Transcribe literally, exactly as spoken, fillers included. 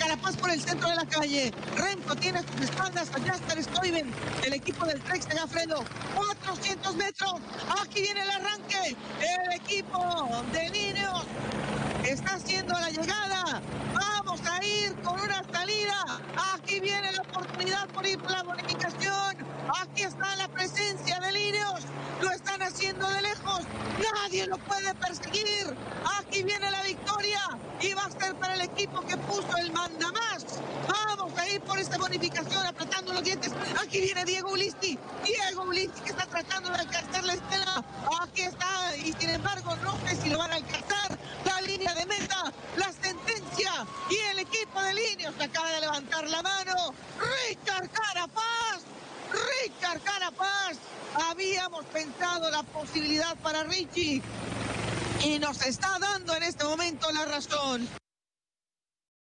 Carapaz por el centro de la calle. Remco tiene a sus espaldas a Jasper Stuyven, el equipo del Trek Segafredo. cuatrocientos metros. Aquí viene el arranque. El equipo de Ineos está haciendo la llegada. Vamos a ir con una salida. Aquí viene la oportunidad por ir por la bonificación. Aquí está la presencia de Ineos. Lo están haciendo de lejos. Nadie lo puede perseguir. Aquí viene la victoria y va a ser para el equipo que puso el mandamás. Vamos a ir por esta bonificación apretando los dientes. Aquí viene Diego Ulisti. Diego Ulisti que está tratando de alcanzar la estela. Aquí está y sin embargo no sé si lo van a alcanzar. La línea de meta, la sentencia y el equipo de Ineos acaba de levantar la mano. Ricard Carapaz. Ricard Carapaz. Habíamos pensado la posibilidad para Richie y nos está dando en este momento la razón.